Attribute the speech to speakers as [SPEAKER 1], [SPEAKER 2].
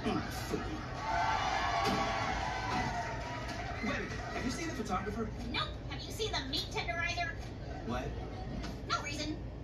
[SPEAKER 1] Webby, have you seen the photographer?
[SPEAKER 2] Nope. Have you seen the meat tenderizer?
[SPEAKER 1] What?
[SPEAKER 2] No reason.